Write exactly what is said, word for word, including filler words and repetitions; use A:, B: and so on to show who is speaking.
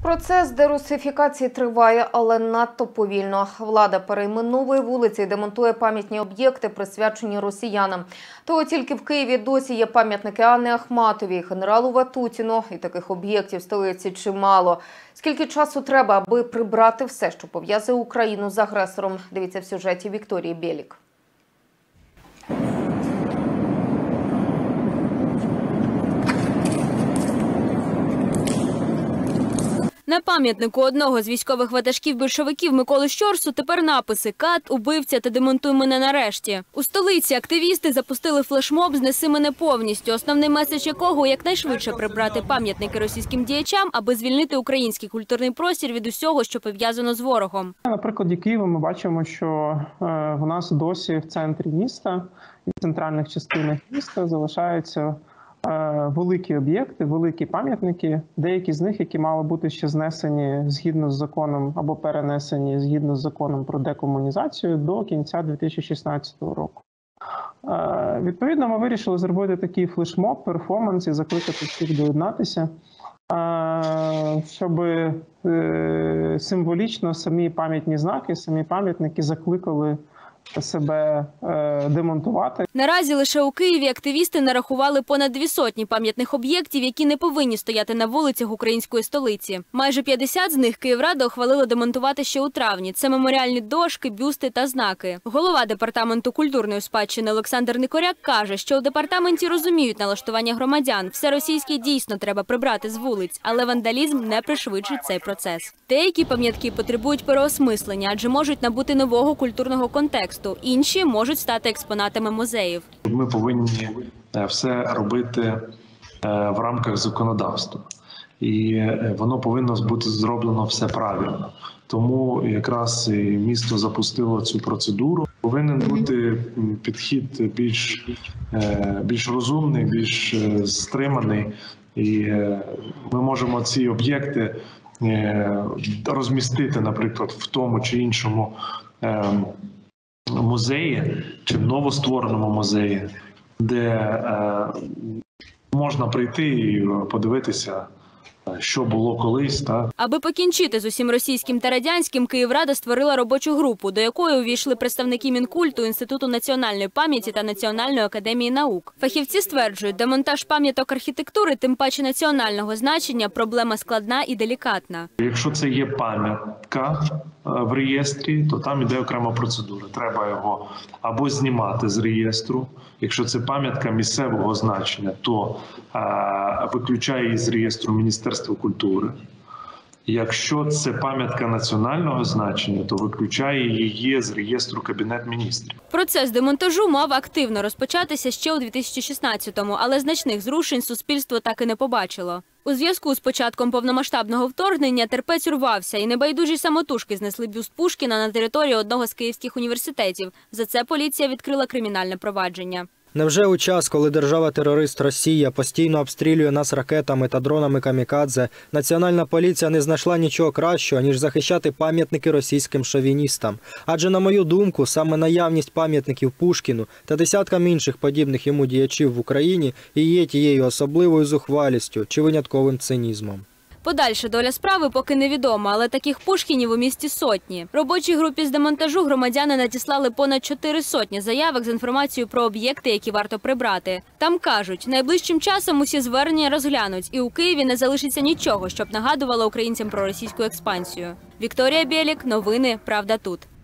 A: Процес дерусифікації триває, але надто повільно. Влада перейменовує вулиці і демонтує пам'ятні об'єкти, присвячені росіянам. Того тільки в Києві досі є пам'ятники Анни Ахматовій, генералу Ватутіну, і таких об'єктів в столиці чимало. Скільки часу треба, аби прибрати все, що пов'язує Україну з агресором? Дивіться в сюжеті Вікторії Бєлік.
B: На пам'ятнику одного з військових ватажків більшовиків Миколи Щорсу тепер написи «Кат», «Убивця» та «Демонтуй мене нарешті». У столиці активісти запустили флешмоб «Знеси мене повністю», основний меседж якого – якнайшвидше прибрати пам'ятники російським діячам, аби звільнити український культурний простір від усього, що пов'язано з ворогом.
C: На прикладі Києва ми бачимо, що в нас досі в центрі міста і в центральних частинах міста залишаються великі об'єкти, великі пам'ятники, деякі з них, які мали бути ще знесені згідно з законом або перенесені згідно з законом про декомунізацію до кінця дві тисячі шістнадцятого року. Відповідно, ми вирішили зробити такий флешмоб, перформанс і закликати всіх доєднатися, щоб символічно самі пам'ятні знаки, самі пам'ятники закликали себе е, демонтувати.
B: Наразі лише у Києві активісти нарахували понад дві сотні пам'ятних об'єктів, які не повинні стояти на вулицях української столиці. Майже п'ятдесят з них Київрада ухвалила демонтувати ще у травні. Це меморіальні дошки, бюсти та знаки. Голова департаменту культурної спадщини Олександр Никоряк каже, що у департаменті розуміють налаштування громадян. Все російське дійсно треба прибрати з вулиць, але вандалізм не пришвидшить цей процес. Деякі пам'ятки потребують переосмислення, адже можуть набути нового культурного контексту. Інші можуть стати експонатами музеїв.
D: Ми повинні все робити в рамках законодавства. І воно повинно бути зроблено все правильно. Тому якраз місто запустило цю процедуру. Повинен бути підхід більш, більш розумний, більш стриманий. І ми можемо ці об'єкти розмістити, наприклад, в тому чи іншому музеї чи в новоствореному музеї, де е, можна прийти і подивитися, що було колись. Так?
B: Аби покінчити з усім російським та радянським, Київрада створила робочу групу, до якої увійшли представники Мінкульту, Інституту національної пам'яті та Національної академії наук. Фахівці стверджують, демонтаж пам'яток архітектури, тим паче національного значення, проблема складна і делікатна.
D: Якщо це є пам'ятка в реєстрі, то там іде окрема процедура. Треба його або знімати з реєстру. Якщо це пам'ятка місцевого значення, то а, виключає її з реєстру Міністерства культури. Якщо це пам'ятка національного значення, то виключає її з реєстру Кабінет міністрів.
B: Процес демонтажу мав активно розпочатися ще у дві тисячі шістнадцятому, але значних зрушень суспільство так і не побачило. У зв'язку з початком повномасштабного вторгнення терпець урвався, і небайдужі самотужки знесли бюст Пушкіна на території одного з київських університетів. За це поліція відкрила кримінальне провадження.
E: Невже у час, коли держава-терорист Росія постійно обстрілює нас ракетами та дронами камікадзе, Національна поліція не знайшла нічого кращого, ніж захищати пам'ятники російським шовіністам? Адже, на мою думку, саме наявність пам'ятників Пушкіну та десяткам інших подібних йому діячів в Україні і є тією особливою зухвалістю чи винятковим цинізмом.
B: Подальша доля справи поки невідома, але таких Пушкінів у місті сотні. Робочій групі з демонтажу громадяни надіслали понад чотири сотні заявок з інформацією про об'єкти, які варто прибрати. Там кажуть, найближчим часом усі звернення розглянуть, і у Києві не залишиться нічого, щоб нагадувало українцям про російську експансію. Вікторія Бєлік, новини «Правда тут».